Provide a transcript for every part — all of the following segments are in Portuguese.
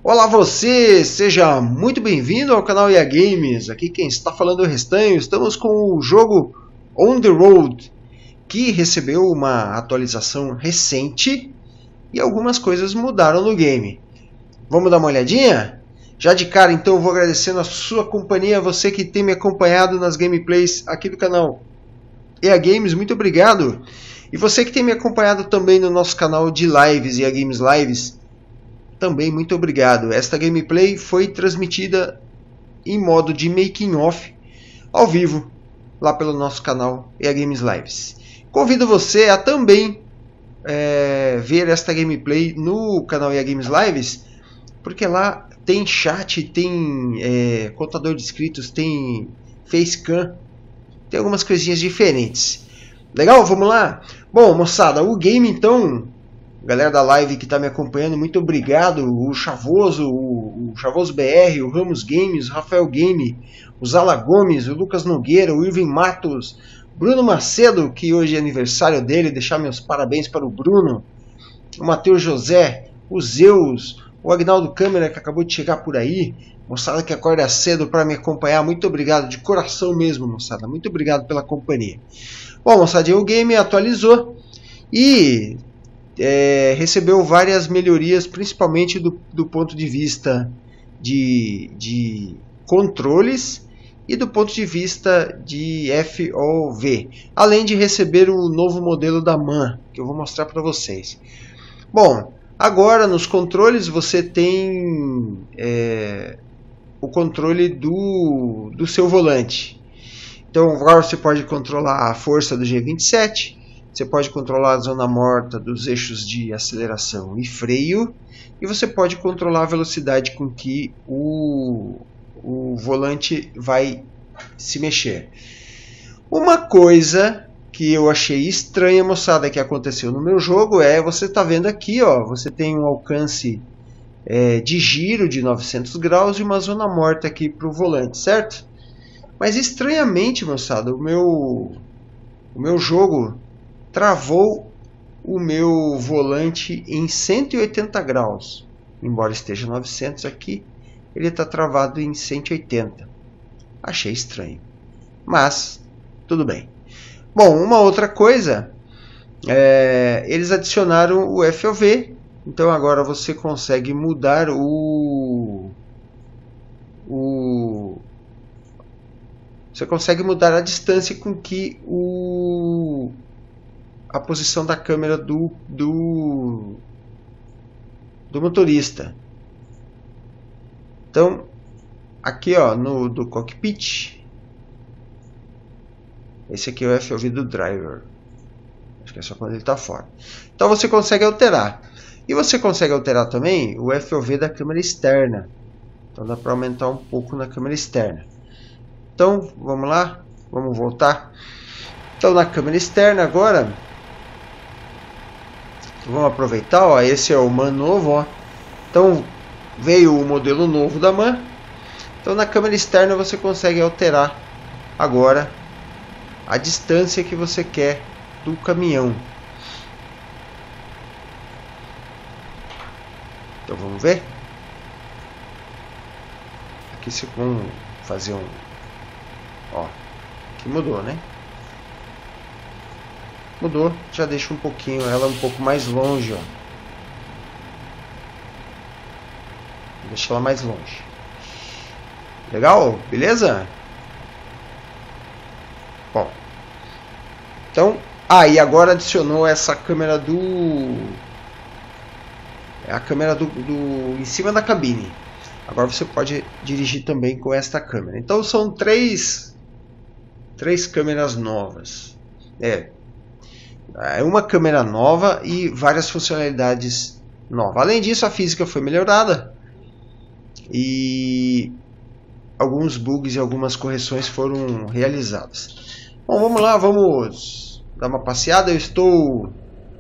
Olá você, seja muito bem-vindo ao canal EA Games. Aqui quem está falando é o Restanho. Estamos com o jogo On The Road, que recebeu uma atualização recente e algumas coisas mudaram no game. Vamos dar uma olhadinha? Já de cara então eu vou agradecendo a sua companhia, você que tem me acompanhado nas gameplays aqui do canal EA Games, muito obrigado. E você que tem me acompanhado também no nosso canal de lives, EA Games Lives, também muito obrigado. Esta gameplay foi transmitida em modo de making off ao vivo lá pelo nosso canal EA Games Lives. Convido você a também ver esta gameplay no canal EA Games Lives, porque lá tem chat, tem contador de inscritos, tem facecam, tem algumas coisinhas diferentes. Legal? Vamos lá? Bom, moçada, o game então, galera da live que está me acompanhando, muito obrigado. O Chavoso, o Chavoso BR, o Ramos Games, o Rafael Game, o Zala Gomes, o Lucas Nogueira, o Irving Matos, Bruno Macedo, que hoje é aniversário dele, deixar meus parabéns para o Bruno, o Matheus José, o Zeus, o Agnaldo Câmara, que acabou de chegar por aí, moçada que acorda cedo para me acompanhar, muito obrigado, de coração mesmo, moçada, muito obrigado pela companhia. Bom, moçada, o game atualizou e recebeu várias melhorias, principalmente do ponto de vista de controles e do ponto de vista de FOV, além de receber o novo modelo da MAN, que eu vou mostrar para vocês. Bom, agora nos controles você tem o controle do seu volante. Então agora você pode controlar a força do G27, você pode controlar a zona morta dos eixos de aceleração e freio, e você pode controlar a velocidade com que o volante vai se mexer. Uma coisa que eu achei estranha, moçada, que aconteceu no meu jogo você está vendo aqui, ó, você tem um alcance de giro de 900 graus e uma zona morta aqui para o volante, certo? Mas estranhamente, moçada, o meu jogo travou o meu volante em 180 graus. Embora esteja 900 aqui, ele está travado em 180. Achei estranho. Mas, tudo bem. Bom, uma outra coisa, eles adicionaram o FOV. Então agora você consegue mudar você consegue mudar a distância com que a posição da câmera do motorista. Então, aqui ó, do cockpit, esse aqui é o FOV do driver. Acho que é só quando ele está fora. Então você consegue alterar. E você consegue alterar também o FOV da câmera externa. Então dá para aumentar um pouco na câmera externa. Então, vamos lá, vamos voltar. Então, na câmera externa agora, vamos aproveitar, ó, esse é o MAN novo, ó. Então, veio o modelo novo da MAN. Então, na câmera externa você consegue alterar agora a distância que você quer do caminhão. Então, vamos ver. Aqui você vai fazer ó, aqui mudou, né? Mudou, já deixa um pouquinho ela um pouco mais longe, ó. Deixa ela mais longe. Legal? Beleza? Bom. Então, e agora adicionou essa câmera a câmera em cima da cabine. Agora você pode dirigir também com esta câmera. Então são três câmeras novas. É uma câmera nova e várias funcionalidades novas. Além disso, a física foi melhorada e alguns bugs e algumas correções foram realizadas. Bom, vamos lá, vamos dar uma passeada. Eu estou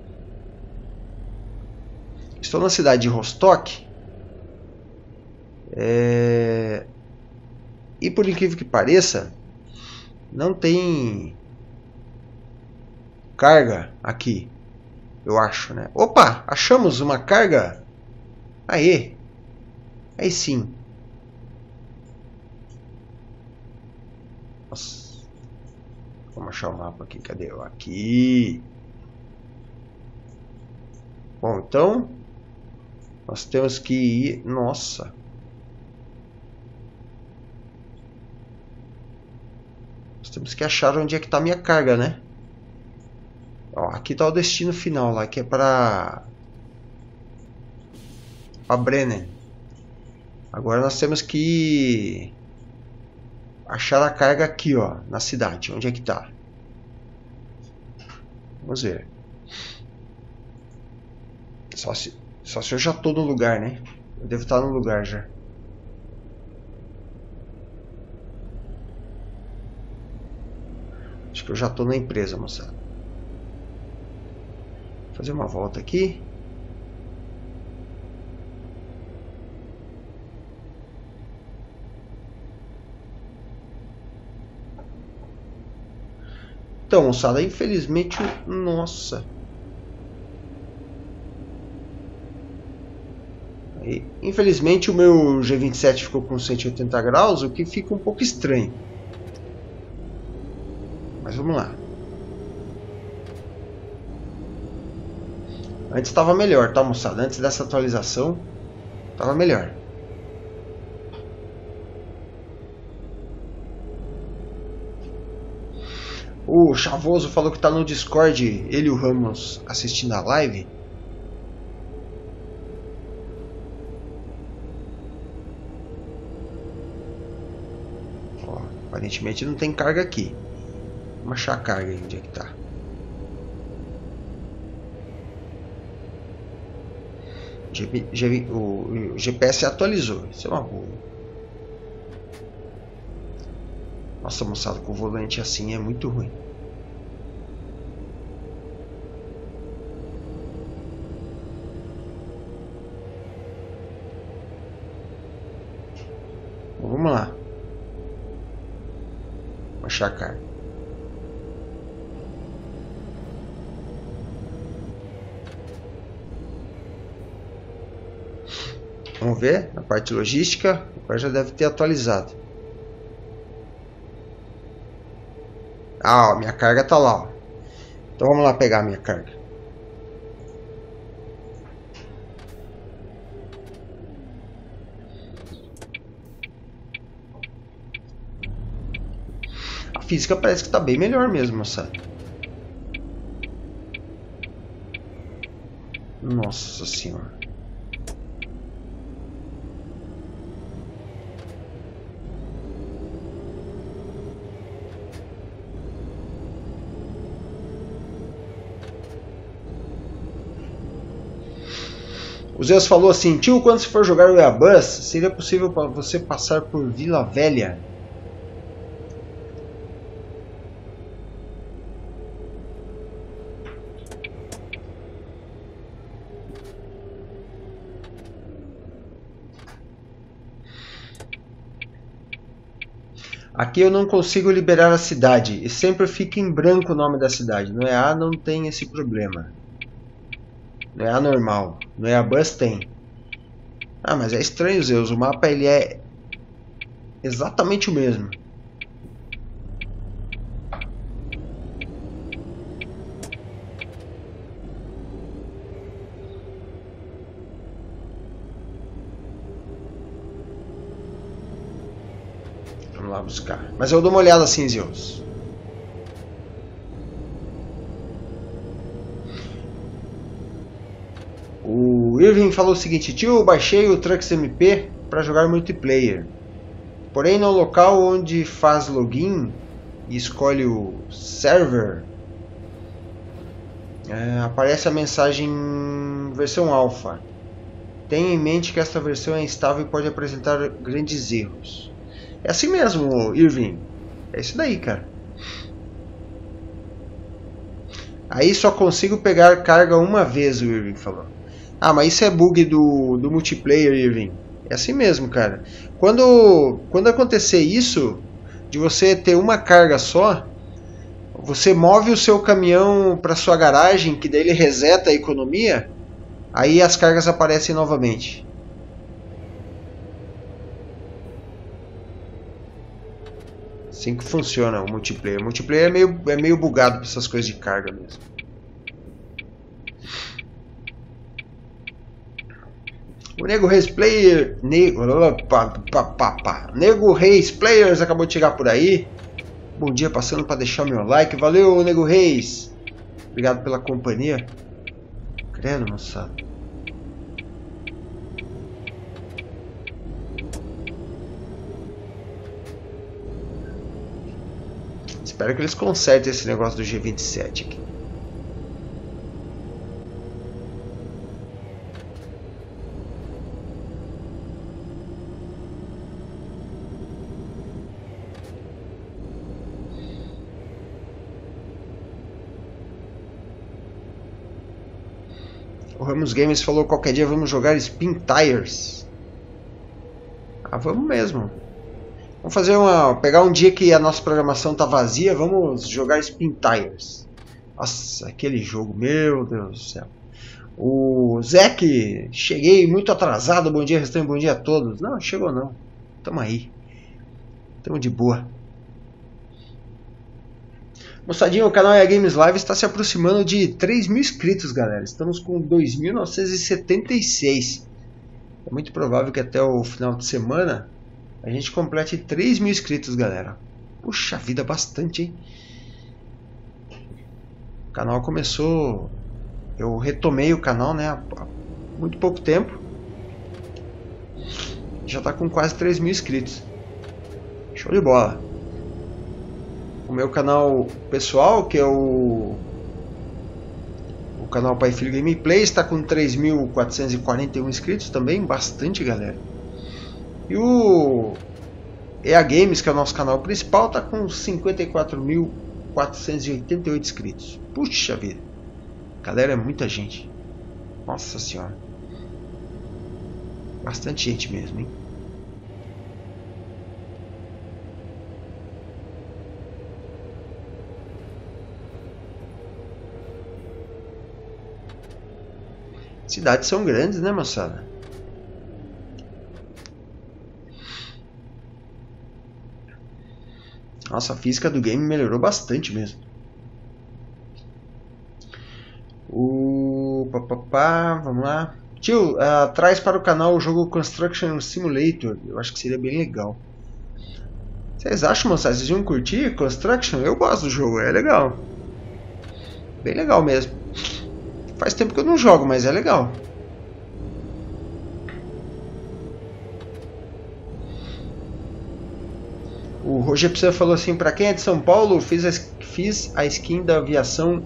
na cidade de Rostock. E por incrível que pareça, não tem carga aqui, eu acho, né? Opa, achamos uma carga. Aê! Aí sim. Nossa. Vamos achar o mapa aqui. Cadê eu? Aqui. Bom, então nós temos que ir... Nossa. Nós temos que achar onde é que está a minha carga, né? Ó, aqui está o destino final lá, que é para Brennen. Agora nós temos que achar a carga aqui, ó, na cidade. Onde é que está? Vamos ver. Só se eu já estou no lugar, né? Eu devo estar no lugar já. Acho que eu já estou na empresa, moçada. Vou fazer uma volta aqui. Então, moçada, infelizmente... Nossa... Infelizmente o meu G27 ficou com 180 graus, o que fica um pouco estranho. Mas vamos lá. Antes estava melhor, tá, moçada? Antes dessa atualização, estava melhor. O Chavoso falou que está no Discord, ele e o Ramos assistindo a live. Aparentemente não tem carga aqui. Vamos achar a carga aí, onde é que tá. O GPS atualizou, isso é uma boa. Nossa, moçada, com o volante assim é muito ruim. Bom, vamos lá. Achar a carga. Vamos ver na parte logística. Agora já deve ter atualizado. Ah, ó, minha carga tá lá, ó. Então vamos lá pegar a minha carga. A física parece que está bem melhor mesmo, moçada. Nossa senhora. O Zeus falou assim: tio, quando você for jogar o Eabus, seria possível para você passar por Vila Velha? Aqui eu não consigo liberar a cidade e sempre fica em branco o nome da cidade. No EA não tem esse problema. No EA normal. No Eabus tem. Ah, mas é estranho, Zeus. O mapa ele é exatamente o mesmo. Vamos lá buscar. Mas eu dou uma olhada assim, Zeus. O Irving falou o seguinte: tio, eu baixei o Trucks MP para jogar multiplayer. Porém, no local onde faz login e escolhe o server, aparece a mensagem versão alpha. Tenha em mente que esta versão é instável e pode apresentar grandes erros. É assim mesmo, Irving. É isso daí, cara. Aí só consigo pegar carga uma vez, o Irving falou. Ah, mas isso é bug do multiplayer, Irving. É assim mesmo, cara. Quando acontecer isso, de você ter uma carga só, você move o seu caminhão para sua garagem, que daí ele reseta a economia, aí as cargas aparecem novamente. Assim que funciona o multiplayer. O multiplayer é meio bugado pra essas coisas de carga mesmo. O Nego Reis Player... Nego Reis Players acabou de chegar por aí. Bom dia, passando para deixar o meu like. Valeu, Nego Reis. Obrigado pela companhia. Credo, moçada. Espero que eles consertem esse negócio do G27 aqui. O Ramos Games falou qualquer dia vamos jogar Spin Tires. Ah, vamos mesmo. Vamos fazer pegar um dia que a nossa programação tá vazia, vamos jogar Spin Tires. Nossa, aquele jogo, meu Deus do céu. O Zek, cheguei muito atrasado, bom dia restante, bom dia a todos. Não, chegou não. Tamo aí. Tamo de boa. Moçadinho, o canal EA Games Live está se aproximando de 3.000 inscritos, galera. Estamos com 2.976. É muito provável que até o final de semana a gente complete 3.000 inscritos, galera. Puxa vida, bastante, hein? O canal começou... Eu retomei o canal, né, há muito pouco tempo. Já está com quase 3.000 inscritos. Show de bola. O meu canal pessoal, que é o canal Pai Filho Gameplay, está com 3.441 inscritos também, bastante, galera. E o EA Games, que é o nosso canal principal, está com 54.488 inscritos. Puxa vida, galera, é muita gente. Nossa senhora, bastante gente mesmo, hein? Cidades são grandes, né, moçada? Nossa, a física do game melhorou bastante mesmo. Vamos lá. Tio, traz para o canal o jogo Construction Simulator. Eu acho que seria bem legal. Vocês acham, moçada? Vocês iam curtir Construction? Eu gosto do jogo, é legal. Bem legal mesmo. Faz tempo que eu não jogo, mas é legal. O Roger Pisa falou assim, pra quem é de São Paulo, fiz a skin da aviação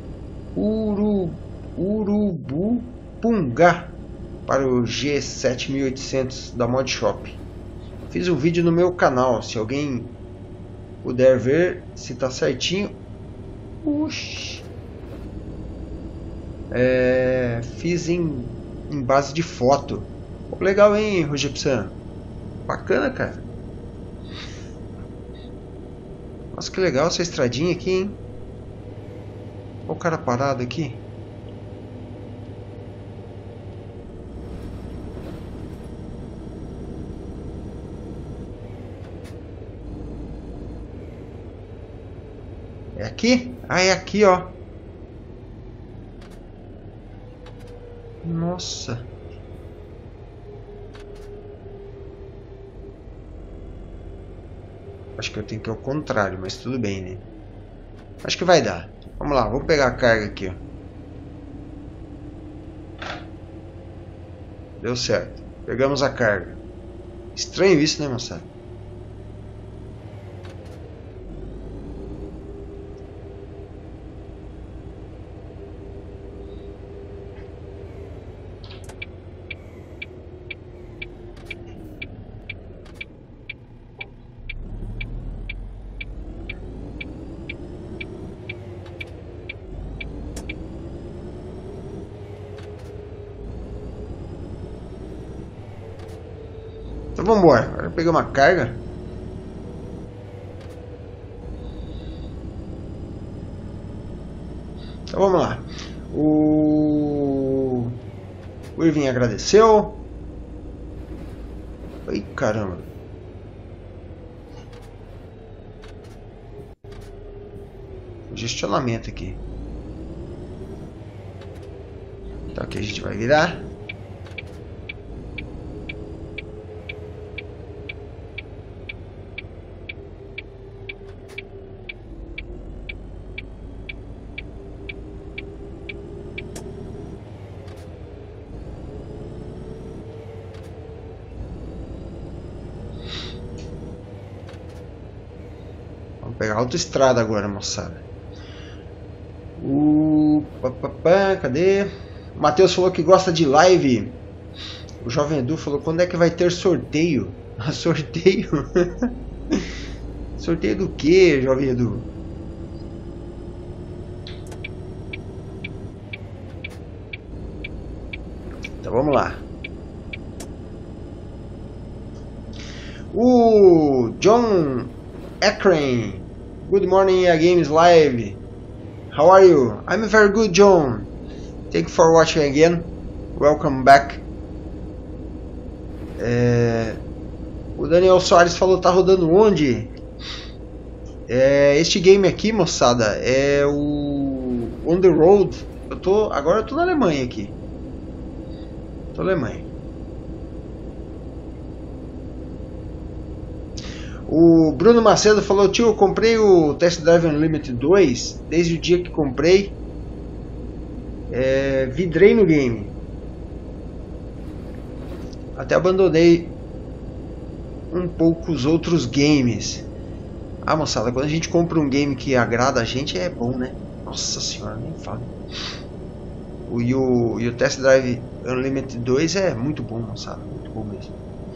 Urubupungá para o G7800 da Mod Shop. Fiz um vídeo no meu canal, se alguém puder ver se tá certinho. Uxi. Fiz em base de foto. Legal, hein, Roger Psan? Bacana, cara. Nossa, que legal essa estradinha aqui, hein? Olha o cara parado aqui. É aqui? Ah, é aqui, ó. Nossa. Acho que eu tenho que ir ao contrário, mas tudo bem, né? Acho que vai dar. Vamos lá, vamos pegar a carga aqui, ó. Deu certo. Pegamos a carga. Estranho isso, né, moçada? Então vamos embora. Agora eu peguei uma carga. Então vamos lá. O Irving agradeceu. Ai, caramba. Congestionamento aqui. Então aqui a gente vai virar. Vamos pegar a autoestrada agora, moçada. Cadê? O Matheus falou que gosta de live. O Jovem Edu falou, quando é que vai ter sorteio? Sorteio? Sorteio do que, Jovem Edu? Então vamos lá. O John Akron. Good morning, Games Live. How are you? I'm very good, John. Thank you for watching again. Welcome back. O Daniel Soares falou, tá rodando onde? Este game aqui, moçada, é o On The Road. Agora eu tô na Alemanha aqui. Tô na Alemanha. O Bruno Macedo falou, tio, eu comprei o Test Drive Unlimited 2. Desde o dia que comprei, vidrei no game. Até abandonei um pouco os outros games. Ah, moçada, quando a gente compra um game que agrada a gente, é bom, né? Nossa senhora, nem fala. E o Test Drive Unlimited 2 é muito bom, moçada. Muito bom mesmo.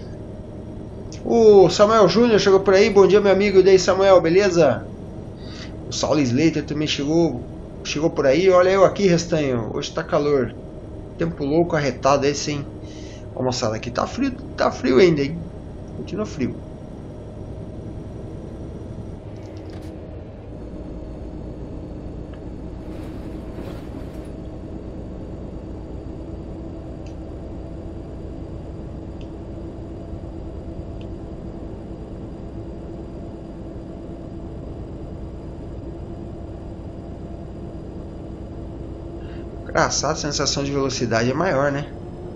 O Samuel Júnior chegou por aí. Bom dia, meu amigo. E daí, Samuel, beleza? O Saulo Slater também chegou por aí. Olha eu aqui, Restanho. Hoje tá calor. Tempo louco, arretado esse, hein? Ó, moçada, aqui tá frio ainda, hein? Continua frio. Engraçado, a sensação de velocidade é maior, né?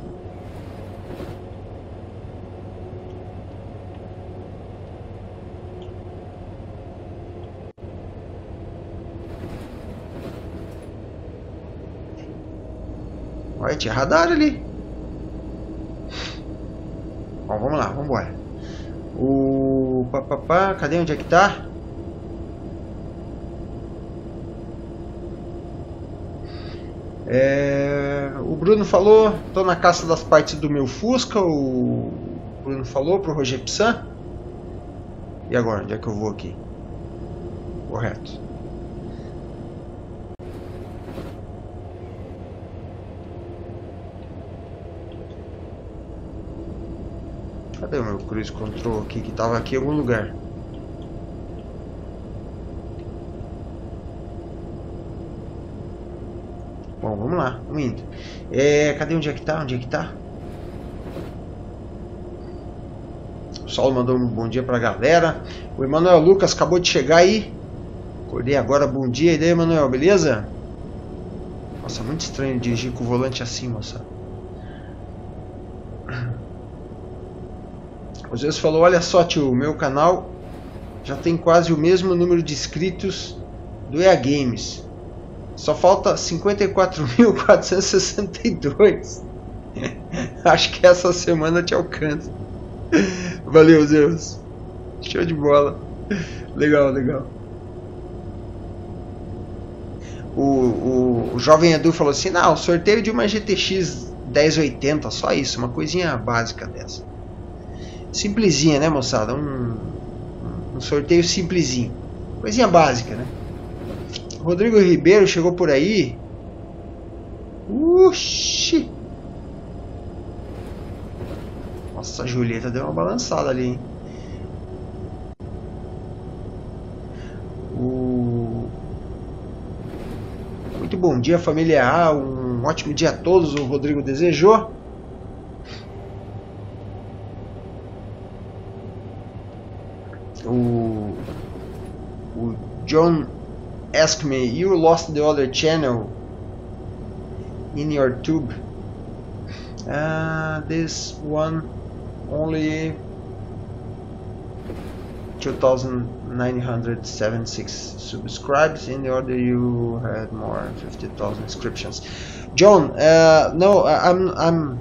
Olha, tinha radar ali. Bom, vamos lá, vamos embora. Cadê, onde é que tá? O Bruno falou, tô na caça das partes do meu Fusca. O Bruno falou pro Roger Pissan. E agora, onde é que eu vou aqui? Correto. Cadê o meu Cruise Control aqui, que tava aqui em algum lugar? Bom, vamos lá, vamos indo. Cadê, onde é que tá? Onde é que tá? O Saulo mandou um bom dia pra galera. O Emanuel Lucas acabou de chegar aí. Acordei agora, bom dia. E daí, Emanuel, beleza? Nossa, muito estranho dirigir com o volante assim, moça. O Zeus falou, olha só, tio, o meu canal já tem quase o mesmo número de inscritos do EA Games. Só falta 54.462. Acho que essa semana te alcança. Valeu, Zeus. Show de bola. Legal, legal. O Jovem Edu falou assim, não, sorteio de uma GTX 1080, só isso, uma coisinha básica dessa. Simplesinha, né, moçada? Um sorteio simplesinho. Coisinha básica, né? Rodrigo Ribeiro chegou por aí. Uxi! Nossa, a Julieta deu uma balançada ali, hein? Muito bom dia, família A. Um ótimo dia a todos, o Rodrigo desejou. O John ask me, you lost the other channel in your tube. This one only 2,976 subscribes. In the order you had more than 50,000 inscriptions. John, no, I'm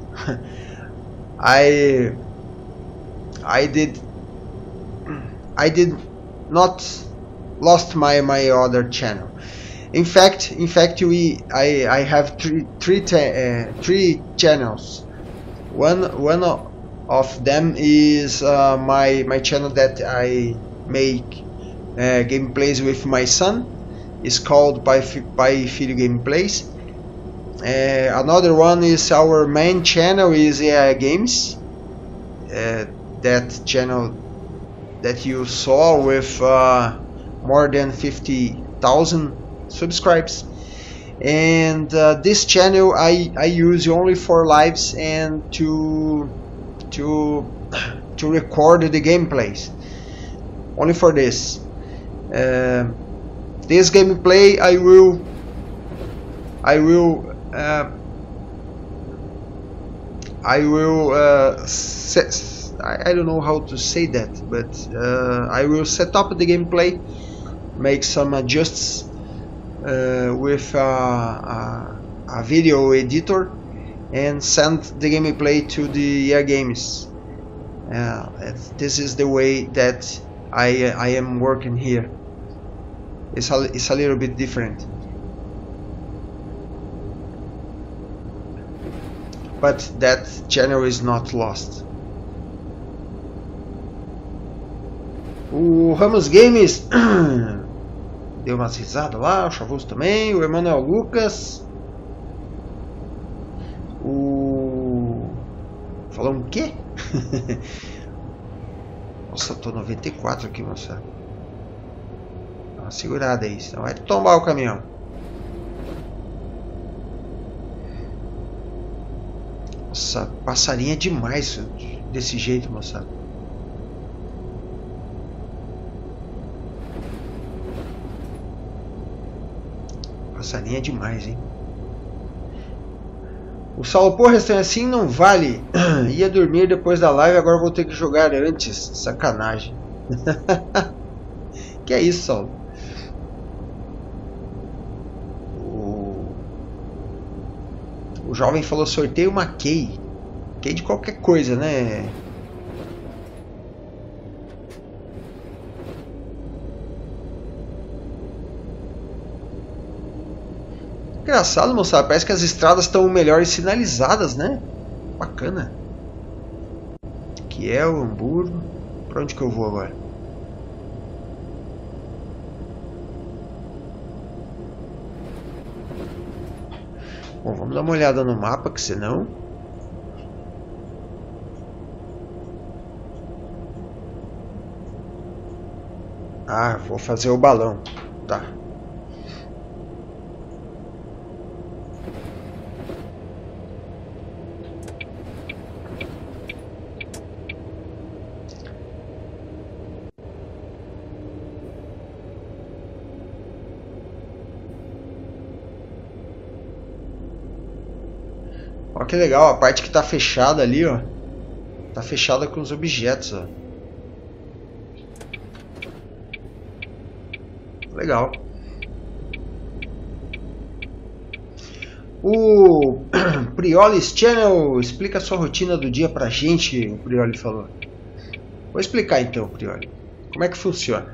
I did not lost my other channel. In fact, I have three channels. One of them is my channel that I make gameplays with my son. It's called Pai Filho Gameplays. Another one is our main channel is AI Games. That channel that you saw with more than 50,000 subscribes, and this channel I use only for lives and to record the gameplays. Only for this. This gameplay I don't know how to say that, but I will set up the gameplay, make some adjusts with a video editor, and send the gameplay to the EA Games. This is the way that I am working here. It's a little bit different, but that channel is not lost. O Ramos Games deu umas risadas lá, o Chavoso também, o Emanuel Lucas, falou um quê? Nossa, tô 94 aqui, moça. Dá uma segurada aí, senão vai tombar o caminhão. Nossa, passarinho é demais desse jeito, moçada. Passarinho é demais, hein? O Saulo, porra, assim não vale. Ia dormir depois da live, agora vou ter que jogar antes. Sacanagem. Que é isso, Saulo? O jovem falou, sorteio uma key. Key de qualquer coisa, né? Engraçado, moçada, parece que as estradas estão melhor sinalizadas, né? Bacana. Kiel, Hamburgo. Pra onde que eu vou agora? Bom, vamos dar uma olhada no mapa, que senão... Ah, vou fazer o balão. Tá. Olha que legal, a parte que está fechada ali, ó, tá fechada com os objetos, ó. Legal. O Priolis Channel explica a sua rotina do dia pra gente, o Prioli falou. Vou explicar então, Prioli. Como é que funciona?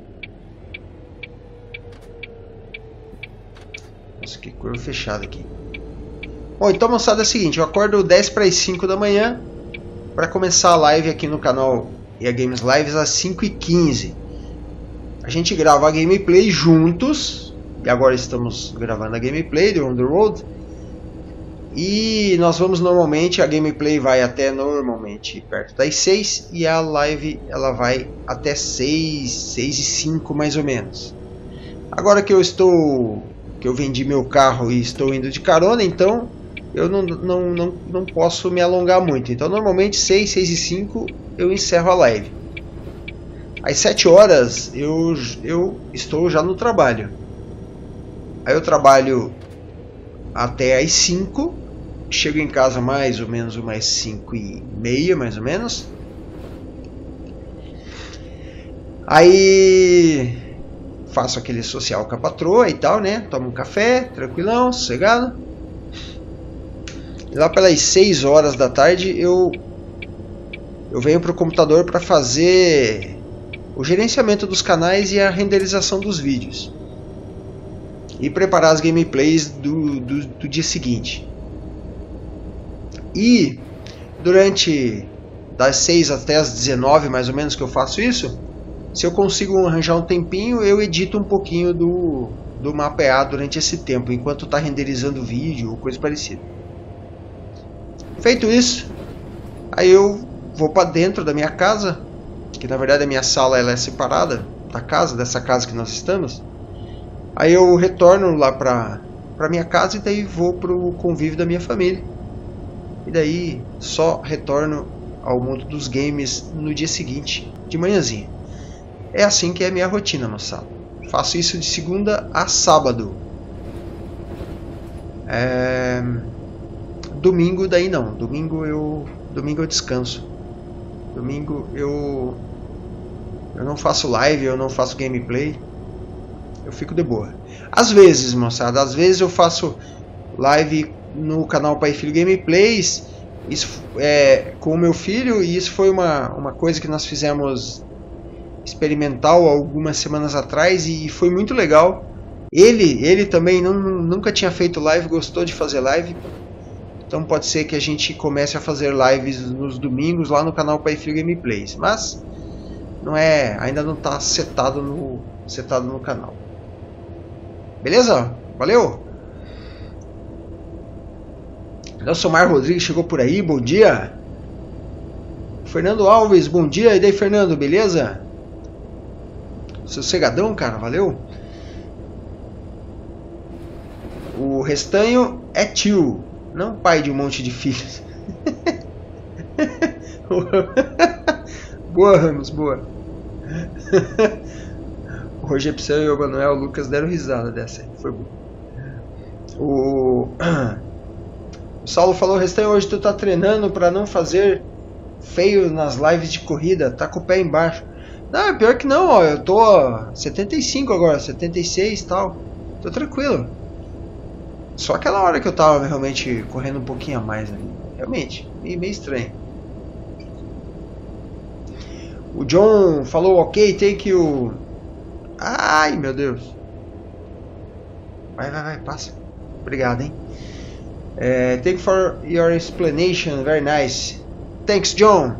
Nossa, que curva fechada aqui. Bom, então, moçada, é o seguinte, eu acordo 10 para as 5 da manhã para começar a live aqui no canal EA Games Lives às 5h15. A gente grava a gameplay juntos, e agora estamos gravando a gameplay do On The Road. E nós vamos normalmente, a gameplay vai até normalmente perto das 6 e a live ela vai até 6h05 mais ou menos. Agora que eu vendi meu carro e estou indo de carona, então eu não posso me alongar muito. Então normalmente 6h05 eu encerro a live. Às 7 horas eu estou já no trabalho. Aí eu trabalho até às 5. Chego em casa mais ou menos umas 5:30, mais ou menos. Aí faço aquele social com a patroa e tal, né? Tomo um café, tranquilão, sossegado. E lá pelas 6 horas da tarde eu venho pro computador para fazer o gerenciamento dos canais e a renderização dos vídeos. E preparar as gameplays do dia seguinte. E durante das 6 até as 19 mais ou menos que eu faço isso, se eu consigo arranjar um tempinho, eu edito um pouquinho do mapeado durante esse tempo, enquanto está renderizando o vídeo ou coisa parecida. Feito isso, aí eu vou para dentro da minha casa, que na verdade a minha sala ela é separada dessa casa que nós estamos. Aí eu retorno lá para minha casa e daí vou para o convívio da minha família. E daí só retorno ao mundo dos games no dia seguinte, de manhãzinha. É assim que é a minha rotina, moçada. Faço isso de segunda a sábado. Domingo daí não. Domingo eu descanso. Domingo eu não faço live, eu não faço gameplay. Eu fico de boa. Às vezes, moçada, às vezes eu faço live no canal Pai e Filho Gameplays. Isso com o meu filho, e isso foi uma coisa que nós fizemos experimental algumas semanas atrás e foi muito legal. Ele também nunca tinha feito live, gostou de fazer live. Então pode ser que a gente comece a fazer lives nos domingos lá no canal Pai e Filho Gameplays, mas ainda não está setado no canal. Beleza? Valeu! Nelsomar Rodrigues chegou por aí, bom dia. Fernando Alves, bom dia. E daí, Fernando, beleza? Sossegadão, cara, valeu. O Restanho é tio, não pai de um monte de filhos. Boa, Ramos, boa. O Roger Pseu e o Manuel Lucas deram risada dessa aí, foi bom. O Saulo falou: Restanho, hoje tu tá treinando pra não fazer feio nas lives de corrida, tá com o pé embaixo. Não, é pior que não, ó, eu tô 75 agora, 76 e tal, tô tranquilo. Só aquela hora que eu tava realmente correndo um pouquinho a mais ali, realmente, meio estranho. O John falou: ok, take you. Ai, meu Deus. Vai, passa. Obrigado, hein. Thank you for your explanation, very nice. Thanks, John.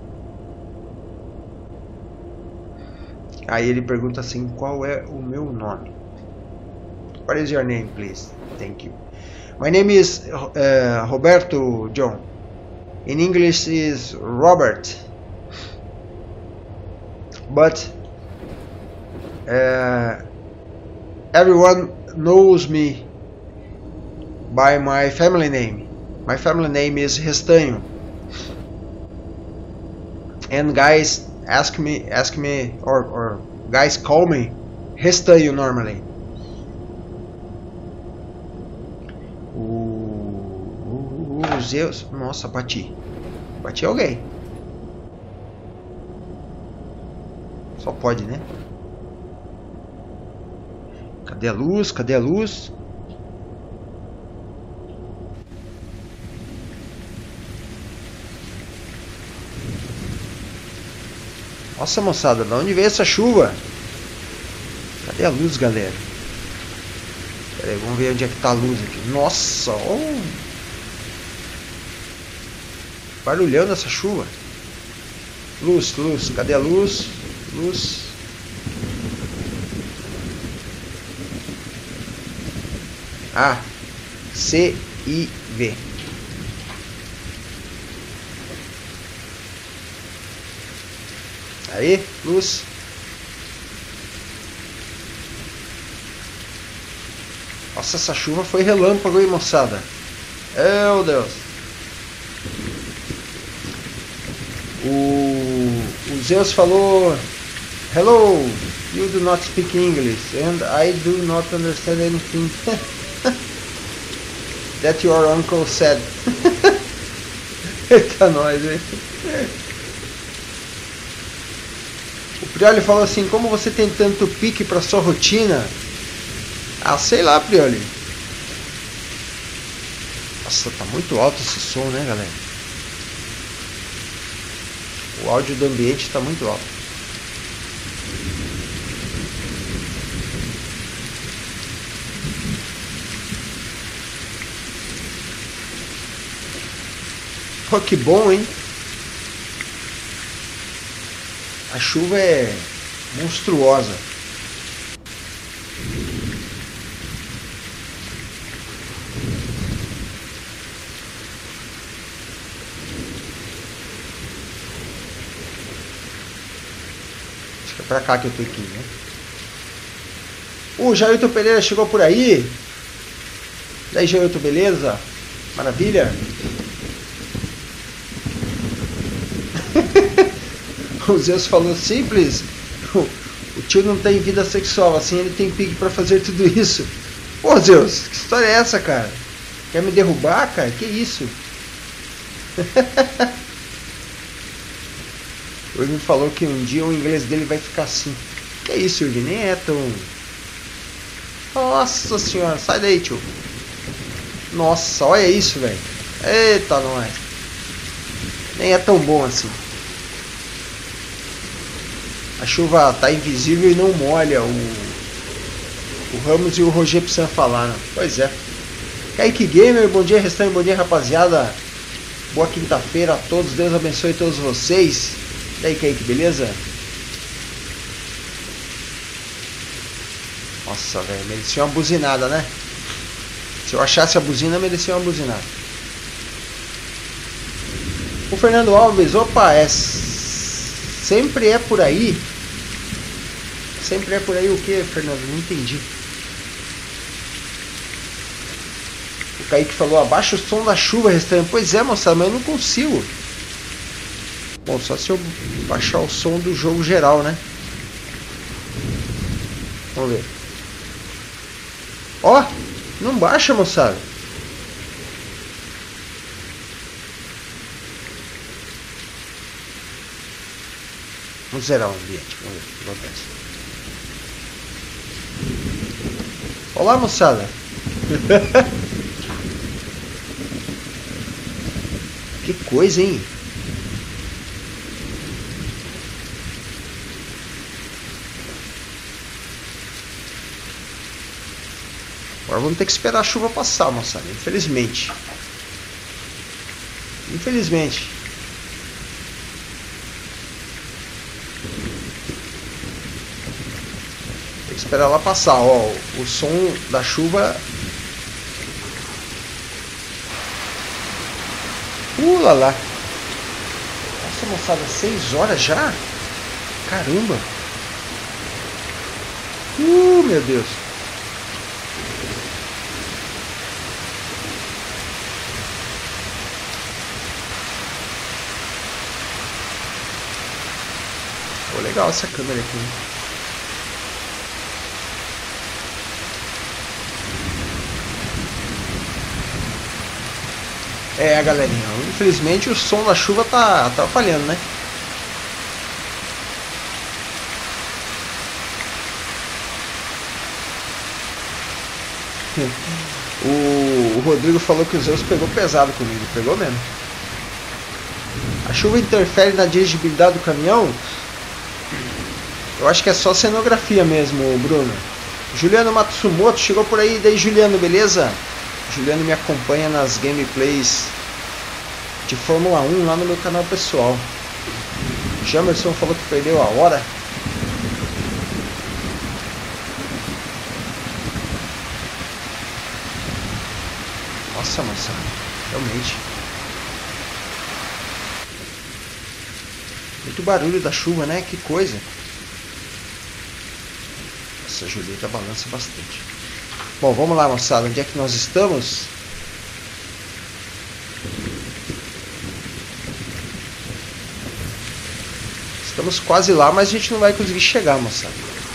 Aí ele pergunta assim: qual é o meu nome? What is your name, please? Thank you. My name is Roberto, John. In English is Robert. But everyone knows me by my family name. My family name is Restanho. And guys ask me or guys call me Restanho normally. O Zeus, nossa, bati alguém. Só pode, né? Cadê a luz? Cadê a luz? Nossa, moçada, de onde veio essa chuva? Cadê a luz, galera? Pera aí, vamos ver onde é que tá a luz aqui. Nossa, oh! Barulhão dessa chuva. Luz, cadê a luz? Luz. A, C, I, V. Aí, luz. Nossa, essa chuva foi relâmpago, hein, moçada? Meu Deus. O Zeus falou: Hello, you do not speak English and I do not understand anything that your uncle said. Eita nós, hein? O Prioli falou assim, como você tem tanto pique pra sua rotina? Ah, sei lá, Prioli. Nossa, tá muito alto esse som, né, galera? O áudio do ambiente tá muito alto. Pô, que bom, hein? A chuva é monstruosa. Acho que é pra cá que eu tenho que ir, né? O Jailton Pereira chegou por aí. E aí, Jailton, beleza? Maravilha? O Zeus falou simples. O tio não tem vida sexual, assim ele tem pique pra fazer tudo isso. Pô, Zeus, que história é essa, cara? Quer me derrubar, cara? Que isso? O Irving falou que um dia o inglês dele vai ficar assim. Que isso, Irving? Nem é tão... Nossa senhora, sai daí, tio. Nossa, olha isso, velho. Eita, nós. Nem é tão bom assim. A chuva tá invisível e não molha. O Ramos e o Roger precisam falar, né? Pois é. Kaique Gamer, bom dia, restante, bom dia, rapaziada. Boa quinta-feira a todos. Deus abençoe todos vocês. E aí, Kaique, beleza? Nossa, velho, merecia uma buzinada, né? Se eu achasse a buzina, merecia uma buzinada. O Fernando Alves, opa, sempre é por aí. Sempre é por aí o que, Fernando? Não entendi. O Kaique falou, abaixa o som da chuva, restante. Pois é, moçada, mas eu não consigo. Bom, só se eu baixar o som do jogo geral, né? Vamos ver. Ó, não baixa, moçada. Vamos zerar o ambiente. Vamos ver o que acontece. Olá, moçada. Que coisa, hein? Agora vamos ter que esperar a chuva passar, moçada. Infelizmente. Infelizmente. Tem que esperar ela passar. Ó, o som da chuva. Lá lá. Nossa, moçada, 6 horas já? Caramba. Meu Deus. Pô, legal essa câmera aqui, né? É, galerinha, infelizmente o som da chuva tá falhando, né? O Rodrigo falou que o Zeus pegou pesado comigo, pegou mesmo. A chuva interfere na dirigibilidade do caminhão? Eu acho que é só cenografia mesmo, Bruno. Juliano Matsumoto chegou por aí. Daí, Juliano, beleza? Juliano me acompanha nas gameplays de Fórmula 1 lá no meu canal pessoal. Jamerson falou que perdeu a hora. Nossa, moça, realmente. Muito barulho da chuva, né? Que coisa. Essa Julieta balança bastante. Bom, vamos lá, moçada. Onde é que nós estamos? Estamos quase lá, mas a gente não vai conseguir chegar, moçada.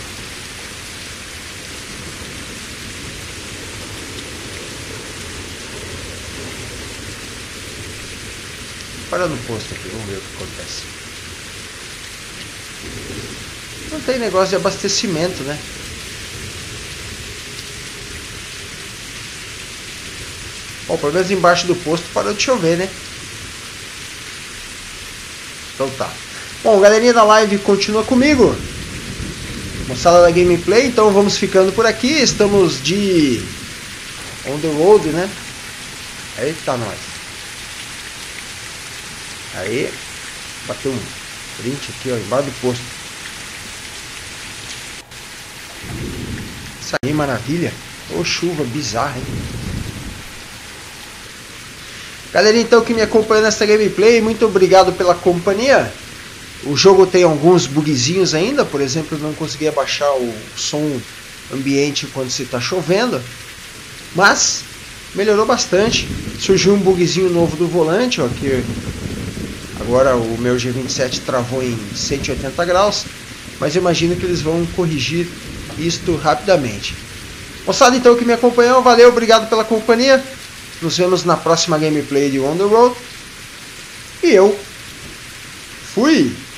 Para no posto aqui, vamos ver o que acontece. Não tem negócio de abastecimento, né? Bom, pelo menos embaixo do posto parou de chover, né? Então tá. Bom, galerinha da live continua comigo. Moçada da gameplay, então vamos ficando por aqui. Estamos de on the road, né? Eita, nós. Aí, bateu um print aqui, ó, embaixo do posto. Isso aí, maravilha. Ô, chuva bizarra, hein? Galerinha, então, que me acompanha nessa gameplay, muito obrigado pela companhia. O jogo tem alguns bugzinhos ainda, por exemplo, eu não consegui abaixar o som ambiente quando se está chovendo, mas melhorou bastante. Surgiu um bugzinho novo do volante, ó, que agora o meu G27 travou em 180 graus, mas eu imagino que eles vão corrigir isto rapidamente. Moçada, então, que me acompanhou, valeu, obrigado pela companhia. Nos vemos na próxima gameplay de On The Road. E eu fui!